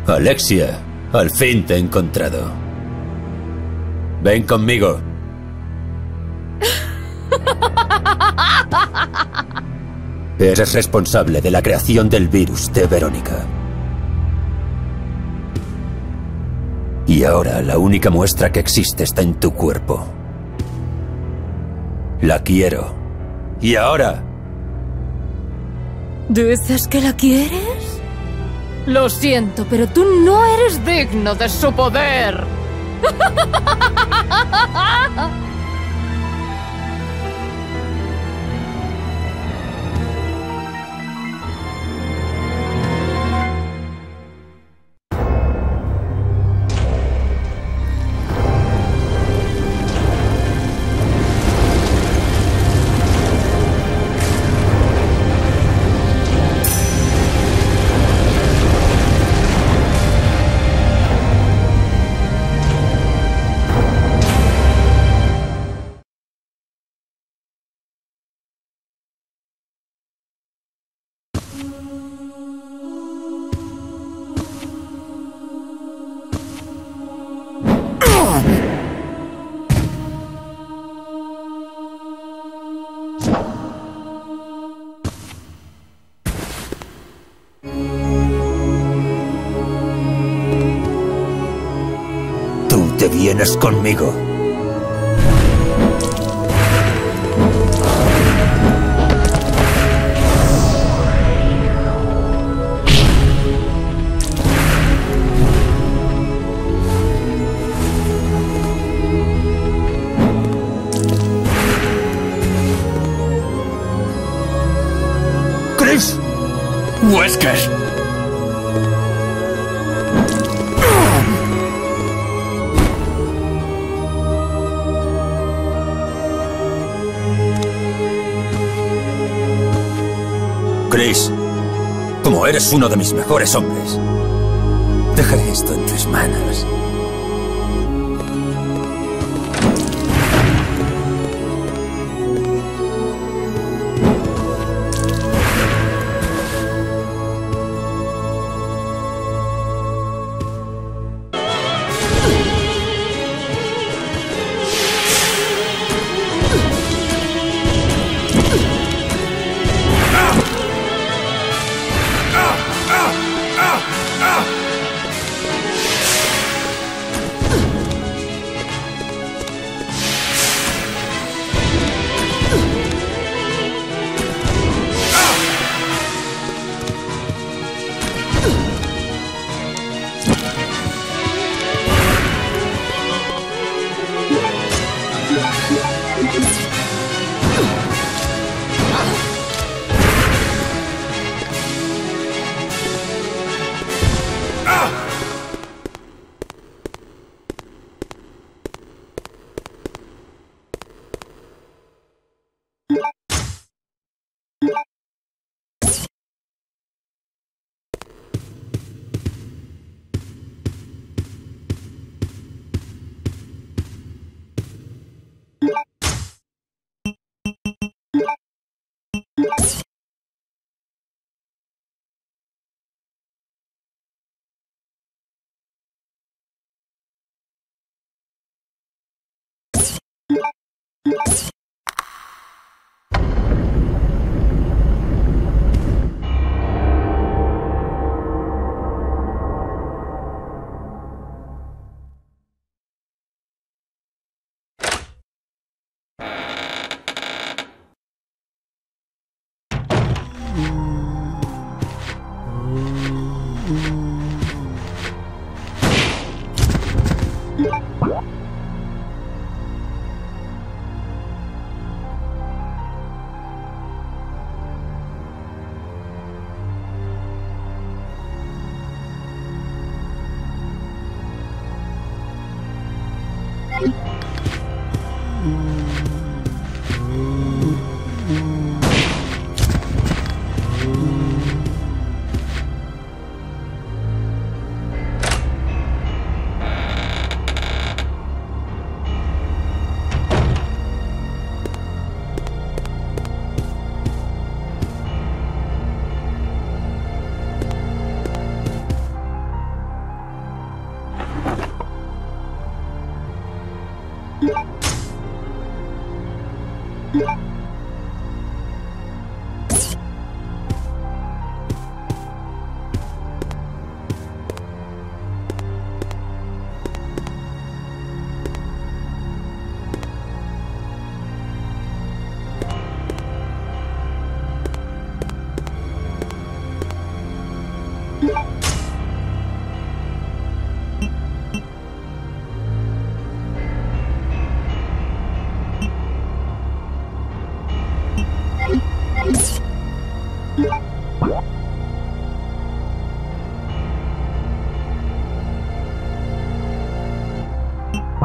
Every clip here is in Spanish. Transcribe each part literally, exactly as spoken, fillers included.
Alexia, al fin te he encontrado. Ven conmigo. Eres responsable de la creación del virus de Verónica. Y ahora la única muestra que existe está en tu cuerpo. La quiero. ¿Y ahora? ¿Dices que la quieres? Lo siento, pero tú no eres digno de su poder. Tú te vienes conmigo. ¡Chris! ¡Wesker! Chris, como eres uno de mis mejores hombres, dejaré esto en tus manos.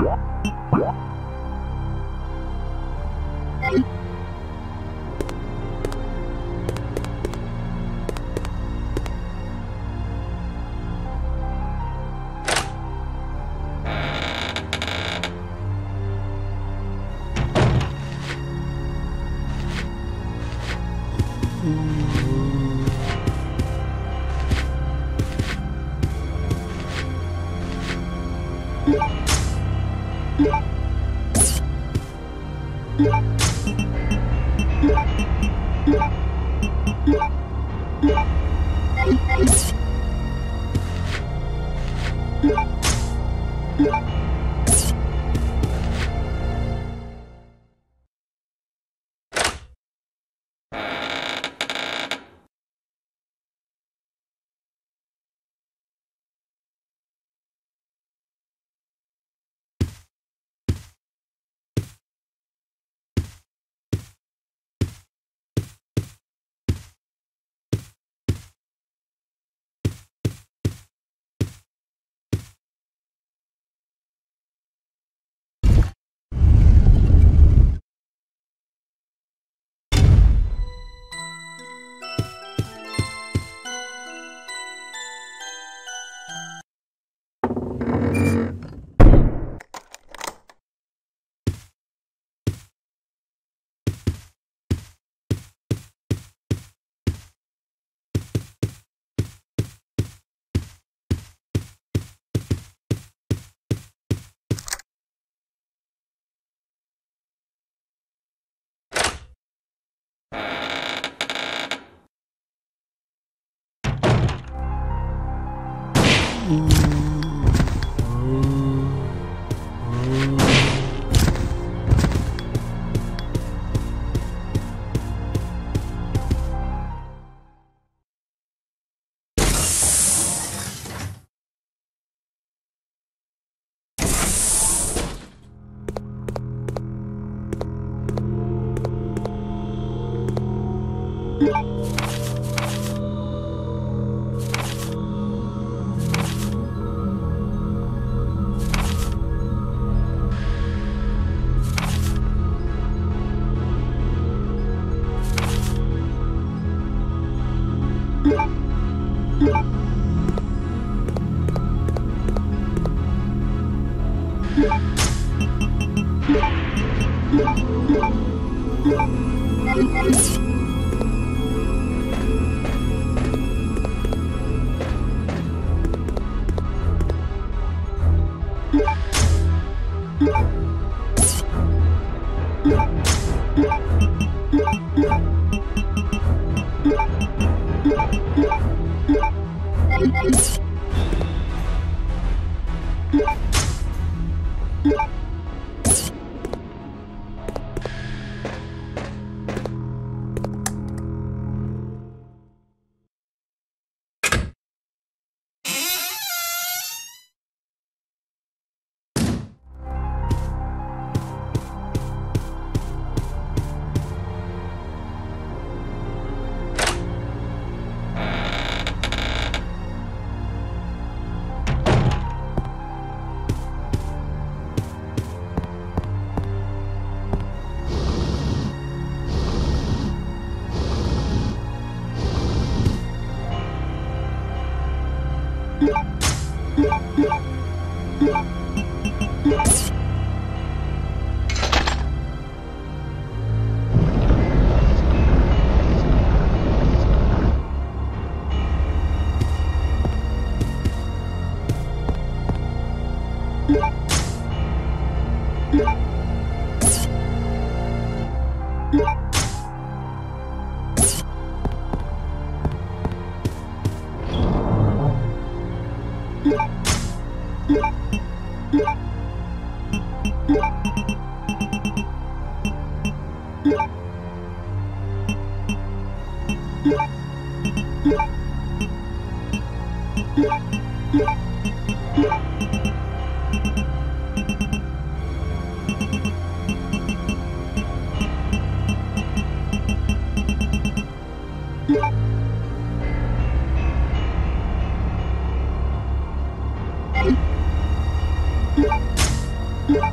Yeah.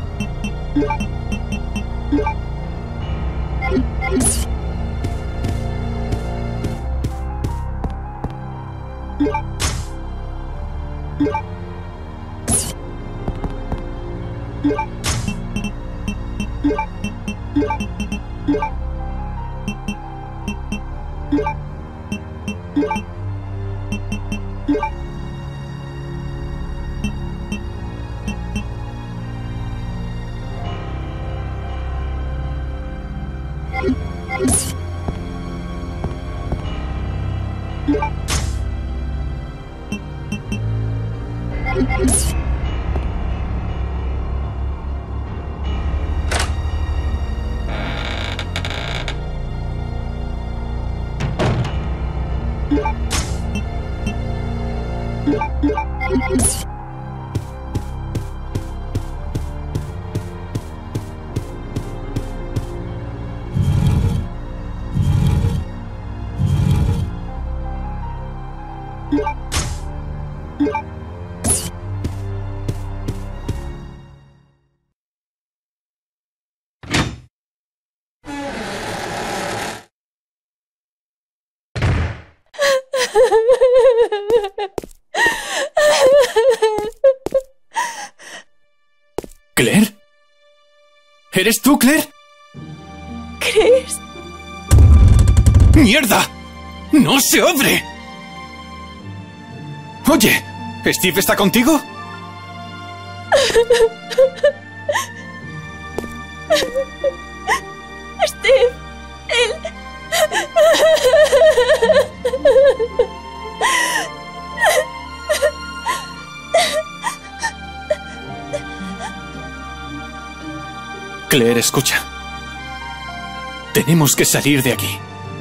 ¿Claire? ¿Eres tú, Claire? ¿Chris? ¡Mierda! ¡No se abre! Oye, ¿Steve está contigo? Steve, él... Claire, escucha. Tenemos que salir de aquí.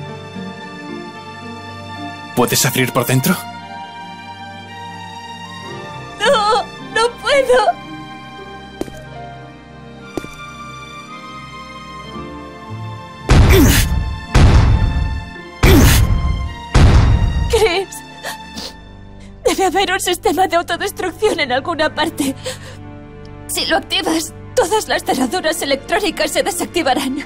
¿Puedes abrir por dentro? No, no puedo. Chris, debe haber un sistema de autodestrucción en alguna parte. Si lo activas, todas las cerraduras electrónicas se desactivarán.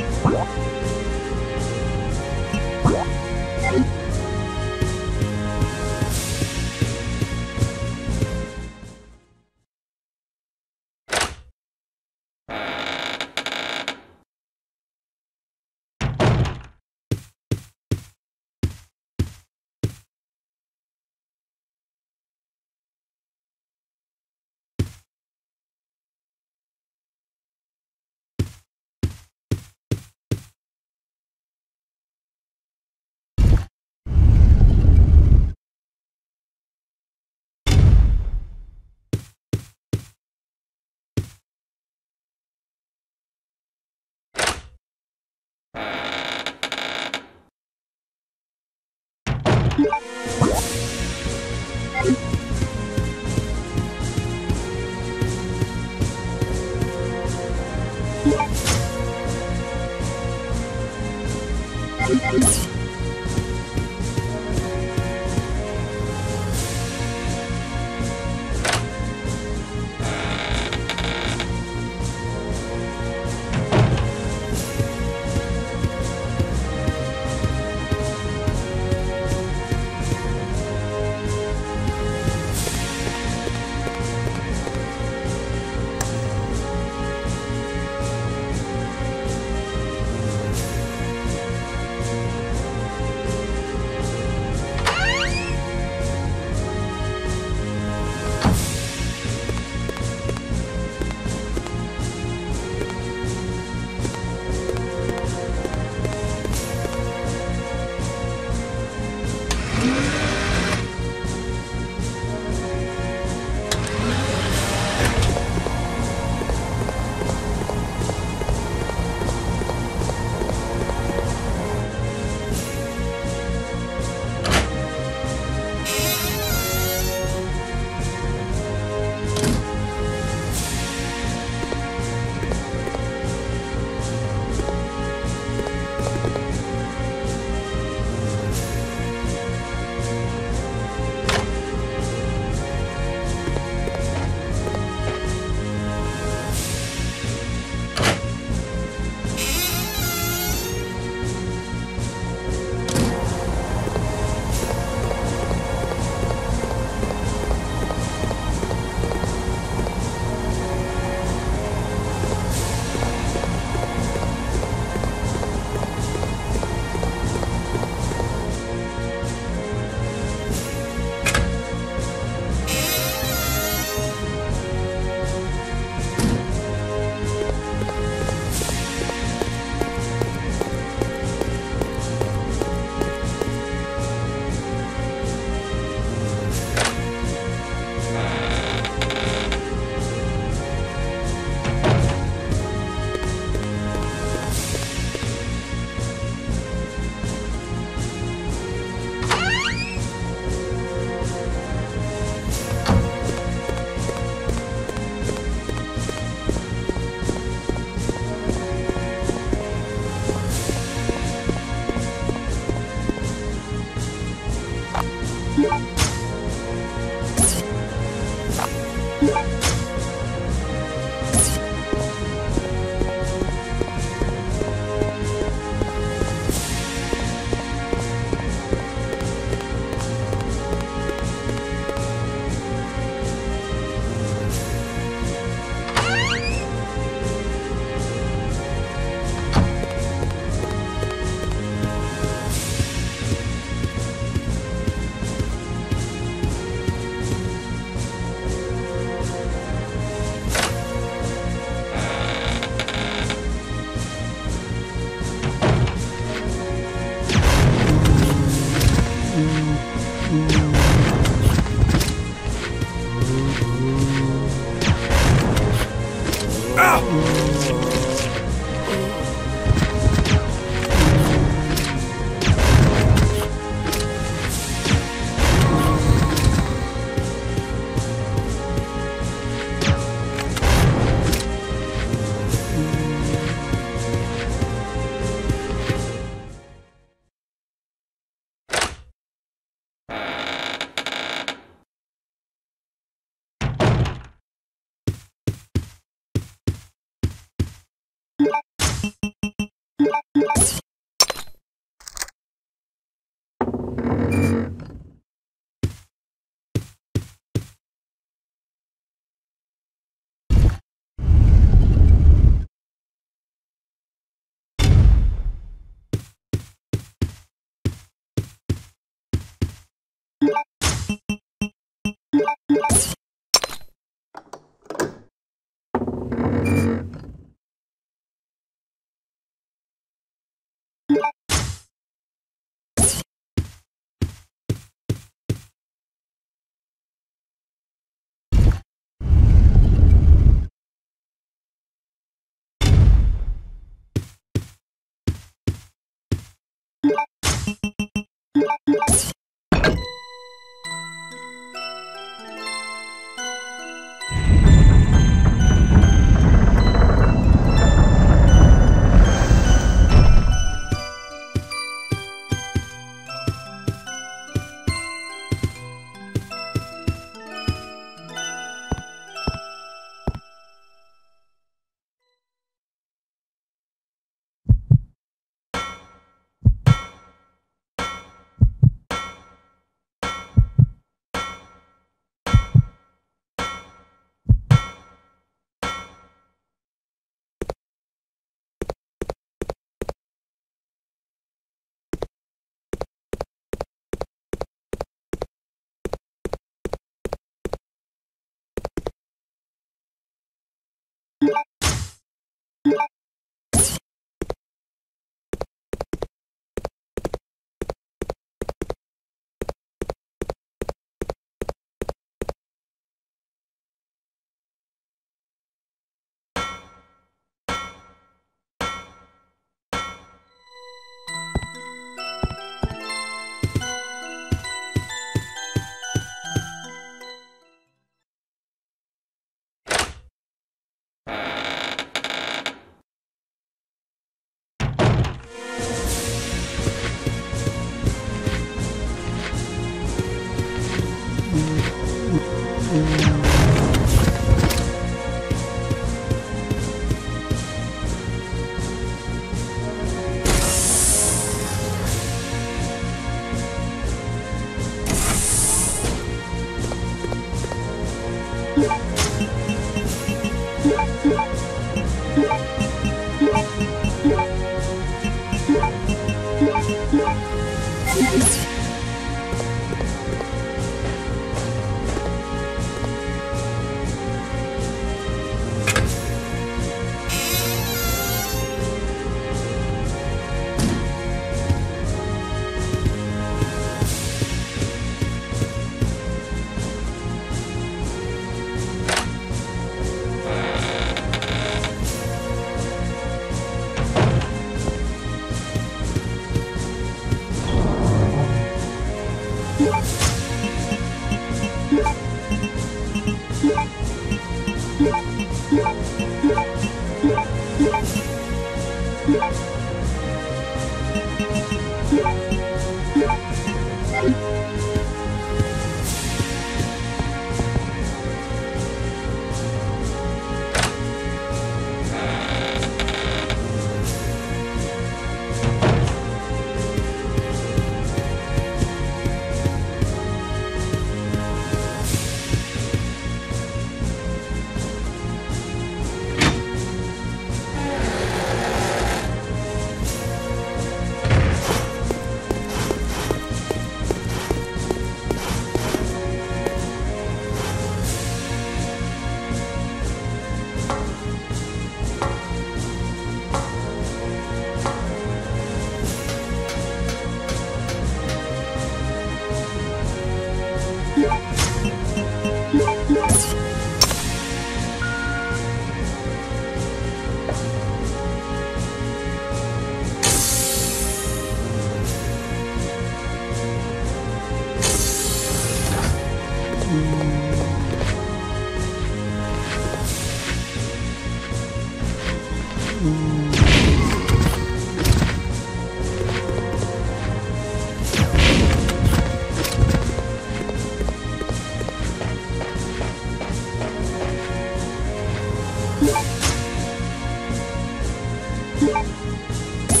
Yeah.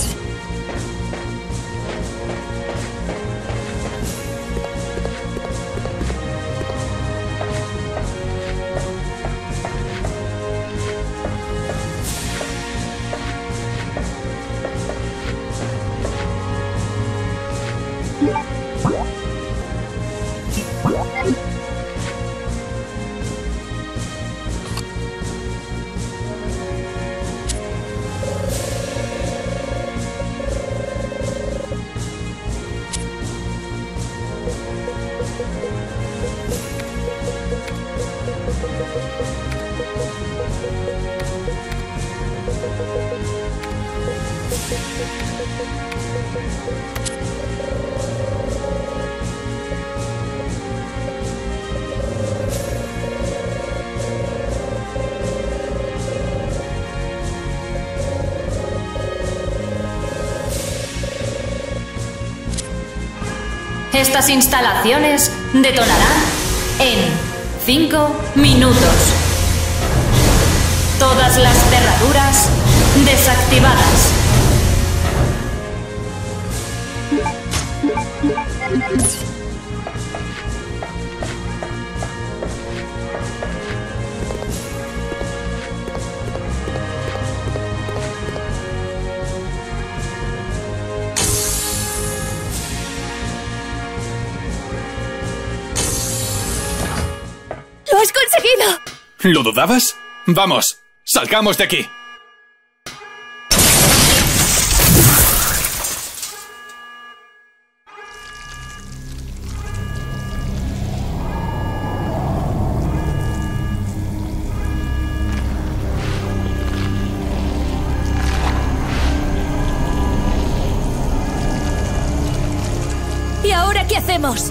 Estas instalaciones detonarán en cinco minutos. Todas las cerraduras desactivadas. ¡Lo has conseguido! ¿Lo dudabas? Vamos, salgamos de aquí. ¿Y ahora qué hacemos?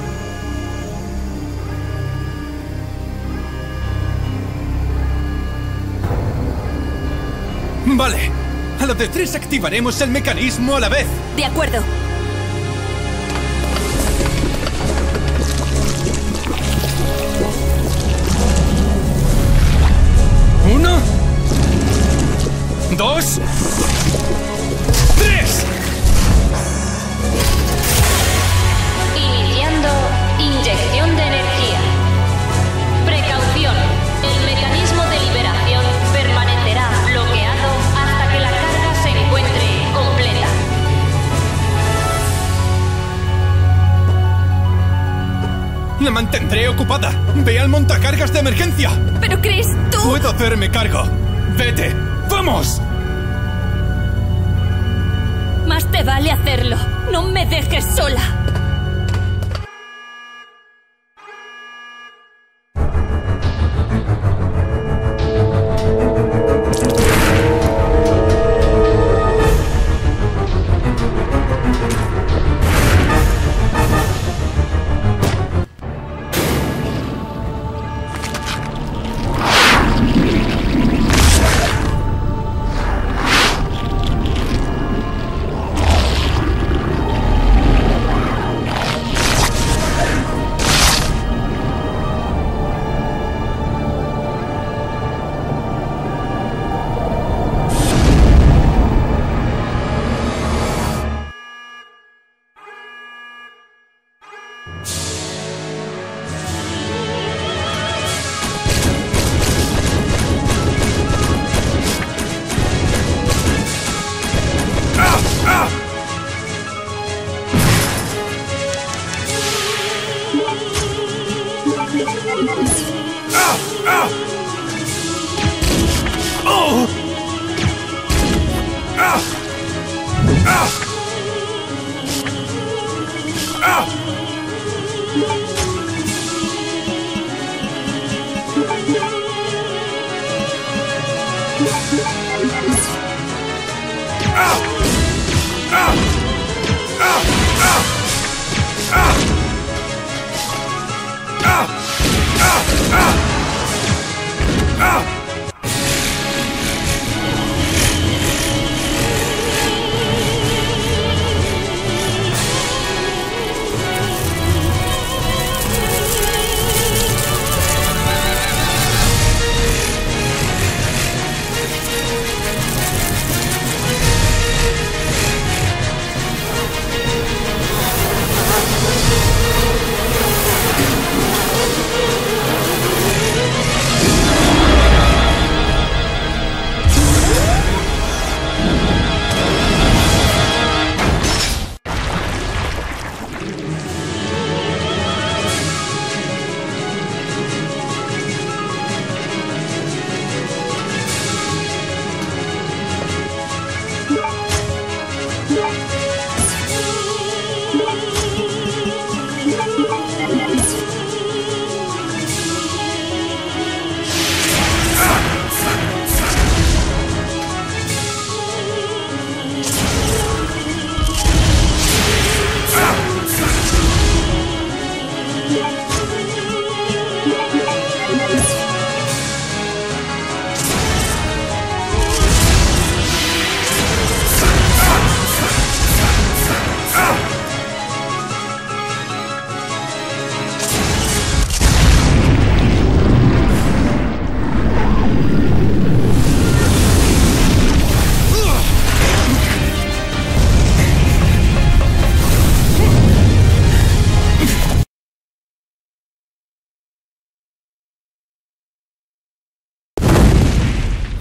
Vale. A los de tres activaremos el mecanismo a la vez. De acuerdo. Uno. Dos. Tres. Iniciando inyección de energía. Precaución. El mecanismo de liberación permanecerá bloqueado hasta que la carga se encuentre completa. La mantendré ocupada. Ve al montacargas de emergencia. Pero Chris, tú... Puedo hacerme cargo. Vete. ¡Vamos! Más te vale hacerlo. No me dejes sola.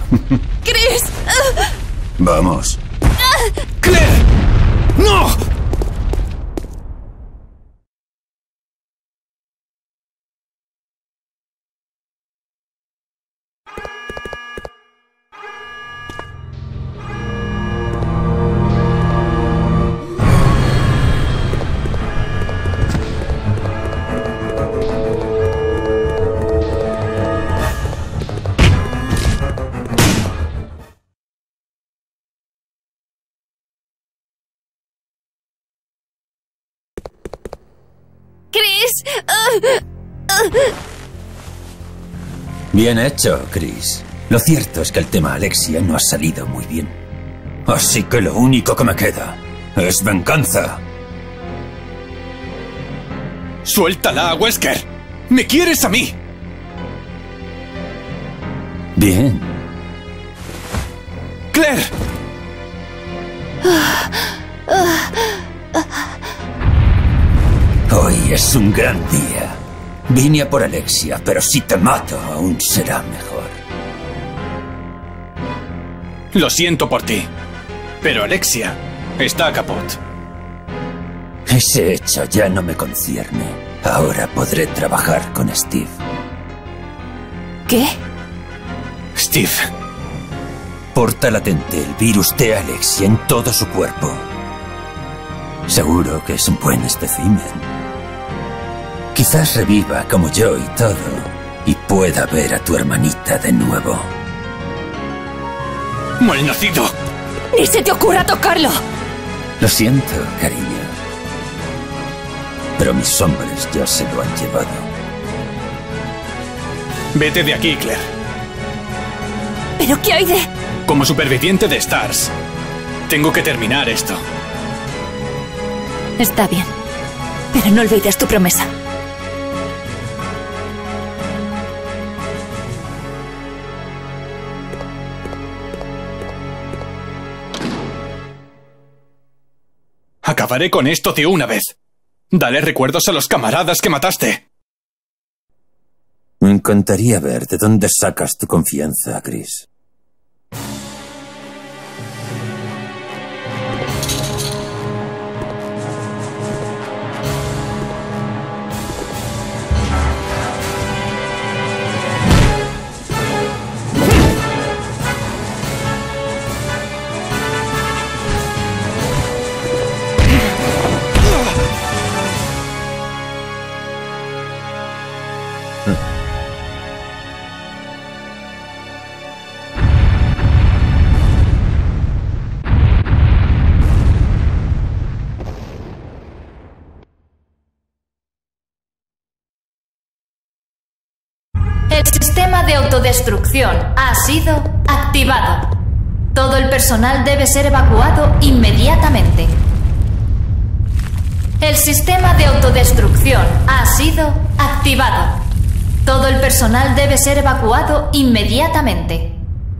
¡Chris! Vamos. ¡Claire! ¡No! ¡Chris! Bien hecho, Chris. Lo cierto es que el tema Alexia no ha salido muy bien. Así que lo único que me queda es venganza. ¡Suéltala, Wesker! ¡Me quieres a mí! Bien. ¡Claire! Hoy es un gran día. Vine a por Alexia, pero si te mato, aún será mejor. Lo siento por ti, pero Alexia está caput. Ese hecho ya no me concierne. Ahora podré trabajar con Steve. ¿Qué? Steve. Porta latente el virus de Alexia en todo su cuerpo. Seguro que es un buen espécimen. Quizás reviva como yo y todo, y pueda ver a tu hermanita de nuevo. ¡Malnacido! ¡Ni se te ocurra tocarlo! Lo siento, cariño. Pero mis hombres ya se lo han llevado. Vete de aquí, Claire. ¿Pero qué hay de...? Como superviviente de STARS, tengo que terminar esto. Está bien, pero no olvides tu promesa. Acabaré con esto de una vez. Dale recuerdos a los camaradas que mataste. Me encantaría ver de dónde sacas tu confianza, Chris. El sistema de autodestrucción ha sido activado. Todo el personal debe ser evacuado inmediatamente. El sistema de autodestrucción ha sido activado. Todo el personal debe ser evacuado inmediatamente.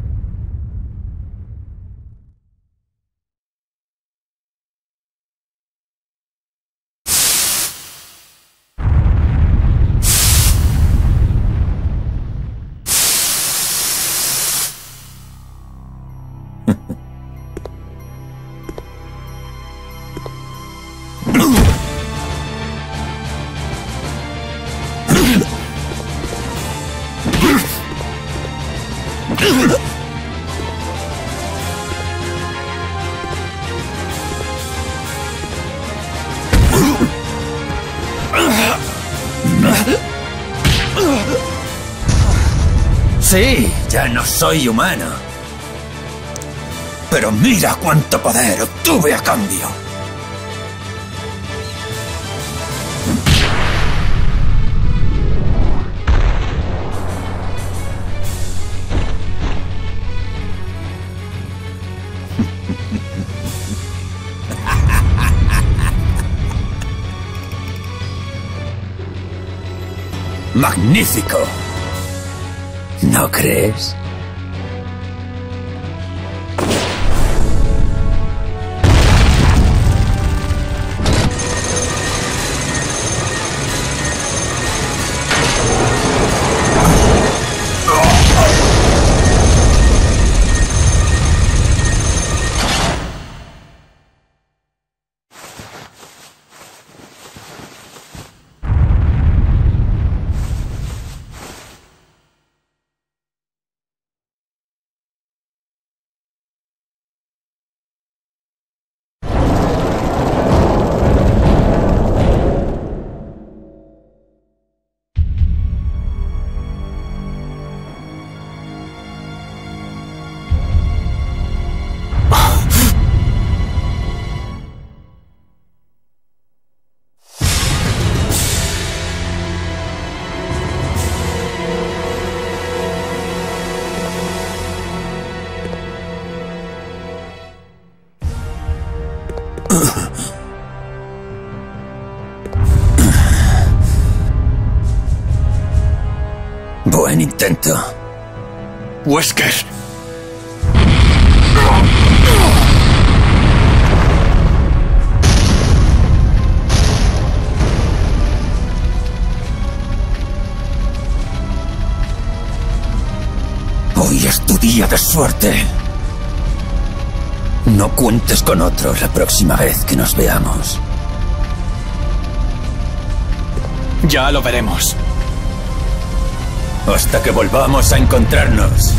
Sí, ya no soy humano. Pero mira cuánto poder obtuve a cambio. Magnífico. ¿No crees? Buen intento. Wesker. Hoy es tu día de suerte. No cuentes con otro la próxima vez que nos veamos. Ya lo veremos. Hasta que volvamos a encontrarnos.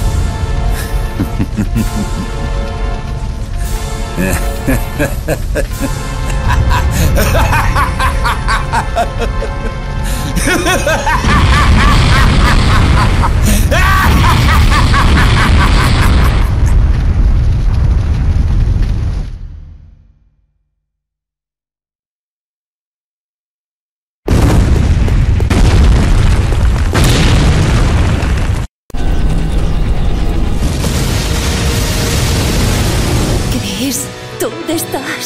Chris, ¿dónde estás?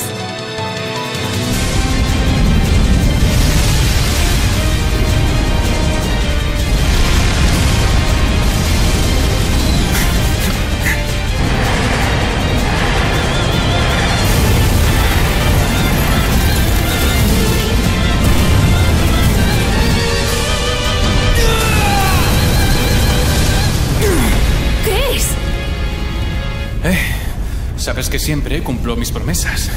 Chris. Eh, sabes que siempre cumplo mis promesas.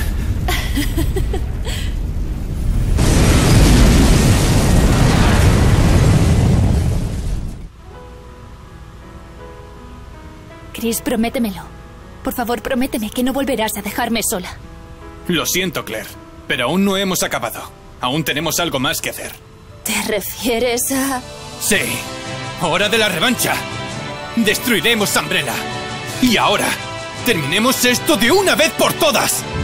Chris, prométemelo. Por favor, prométeme que no volverás a dejarme sola. Lo siento, Claire, pero aún no hemos acabado. Aún tenemos algo más que hacer. ¿Te refieres a...? Sí, hora de la revancha. Destruiremos Umbrella. Y ahora, terminemos esto de una vez por todas.